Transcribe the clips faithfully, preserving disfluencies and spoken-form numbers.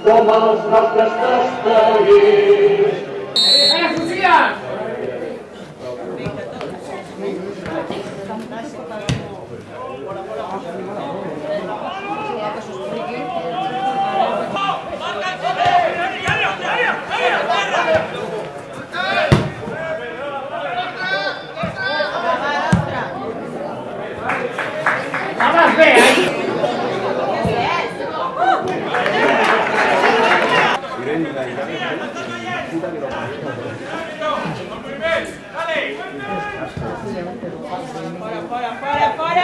com els nostres castellers. Eh, fusillat! Vas bé, eh? Fora, fora, fora!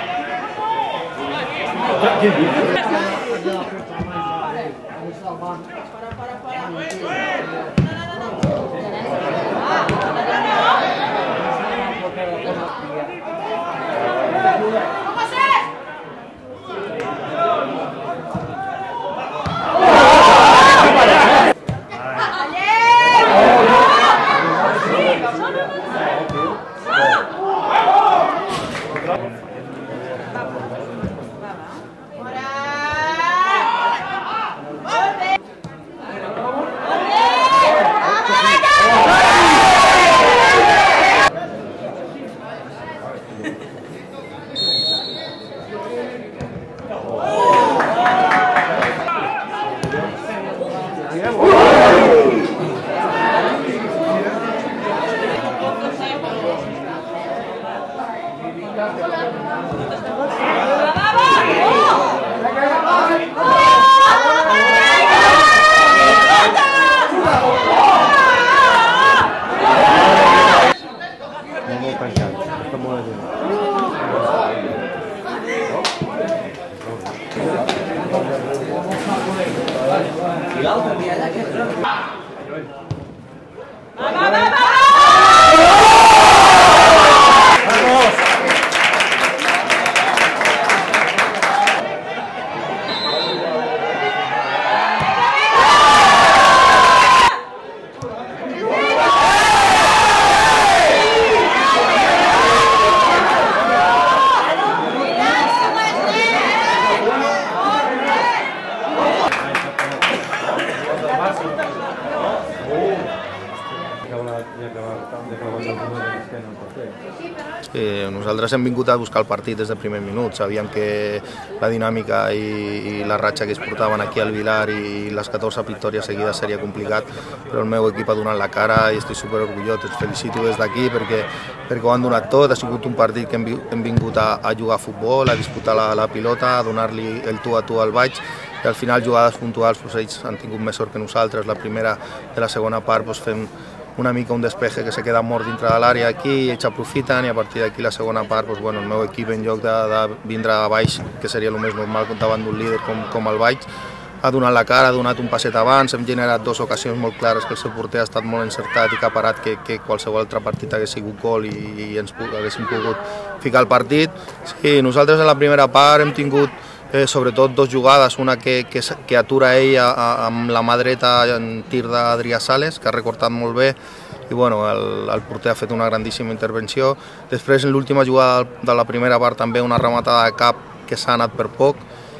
Sí, nosaltres hem vingut a buscar el partit des del primer minut. Sabíem que la dinàmica i, i la ratxa que es portaven aquí al Vilar i les catorze victòries seguides seria complicat, però el meu equip ha donat la cara i estic super orgullós. Els felicito des d'aquí perquè, perquè ho han donat tot. Ha sigut un partit que hem, hem vingut a, a jugar a futbol, a disputar la, la pilota, a donar-li el tu a tu al Baix, i al final jugades puntuals doncs, ells han tingut més sort que nosaltres. La primera de la segona part doncs, fem una mica un despeje que se queda mort dintre de l'àrea aquí i ells aprofiten, i a partir d'aquí la segona part doncs, bueno, el meu equip en lloc de, de vindre a baix, que seria el més normal davant d'un líder com, com el Baix, ha donat la cara, ha donat un passet abans, hem generat dues ocasions molt clares que el seu porter ha estat molt encertat i que ha parat que, que qualsevol altre partit hagués sigut gol i, i ens haguéssim pogut ficar al partit. Sí, nosaltres en la primera part hem tingut Eh, sobretot dos jugades, una que, que, que atura ell a, a, amb la mà dreta en tir d'Adrià Sales, que ha recortat molt bé, i bueno, el, el porter ha fet una grandíssima intervenció. Després, en l'última jugada de la primera part, també una rematada de cap que s'ha anat per poc,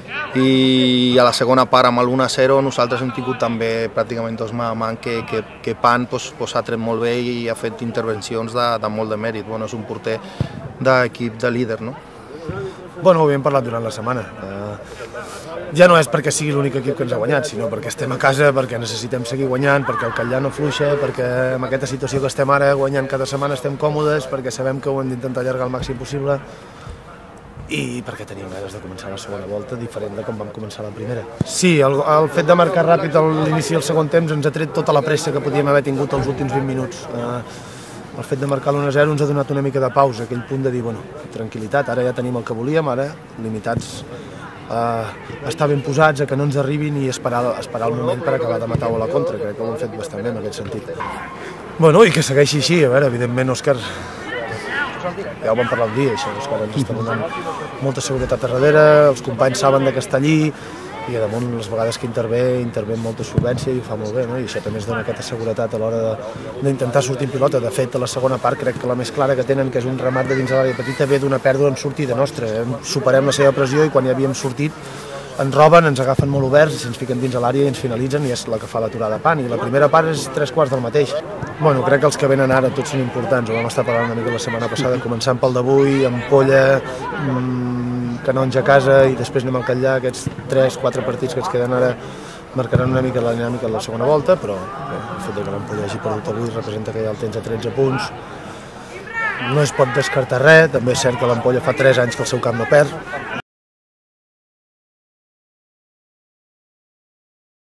i a la segona part, amb l'u a zero, nosaltres hem tingut també pràcticament dos mà a mà que, que, que Pan pues, pues, ha tret molt bé i ha fet intervencions de, de molt de mèrit. Bueno, és un porter d'equip de líder, no? Bueno, ho havíem parlat durant la setmana. Uh, ja no és perquè sigui l'únic equip que ens ha guanyat, sinó perquè estem a casa, perquè necessitem seguir guanyant, perquè el Catllà no fluixa, perquè amb aquesta situació que estem ara guanyant cada setmana estem còmodes, perquè sabem que ho hem d'intentar allargar el màxim possible i perquè tenim ganes de començar la segona volta diferent de com vam començar la primera. Sí, el, el fet de marcar ràpid a l'inici del segon temps ens ha tret tota la pressa que podíem haver tingut els últims vint minuts. Uh, El fet de marcar l'u a zero ens ha donat una mica de pausa, aquell punt de dir, bueno, tranquil·litat, ara ja tenim el que volíem, ara limitats eh, estar ben posats, a que no ens arribin i esperar, esperar el moment per acabar de matar-ho a la contra, crec que ho hem fet bastant bé en aquest sentit. Bueno, i que segueixi així, a veure, evidentment Òscar, ja ho vam parlar un dia, això, Òscar ens està donant molta seguretat a darrere, els companys saben que està allí, i a damunt les vegades que intervé, intervé amb molta solvència i ho fa molt bé, no? I això també es dona aquesta seguretat a l'hora d'intentar sortir en pilota. De fet, a la segona part crec que la més clara que tenen, que és un remat de dins de l'àrea petita, ve d'una pèrdua en sortida nostra. Superem la seva pressió i quan ja havíem sortit ens roben, ens agafen molt oberts i se'ns fiquen dins a l'àrea i ens finalitzen i és la que fa l'aturada de pan. I la primera part és tres quarts del mateix. Bueno, crec que els que venen ara tots són importants, ho vam estar parlant una mica la setmana passada, començant pel d'avui, Ampolla, mmm, Canonja a casa i després anem al Catllà, aquests tres quatre partits que ens queden ara marcaran una mica la dinàmica de la segona volta, però bé, el fet que l'Ampolla hagi perdut avui representa que ja el tens a tretze punts. No es pot descartar res, també és cert que l'Ampolla fa tres anys que el seu camp no perd,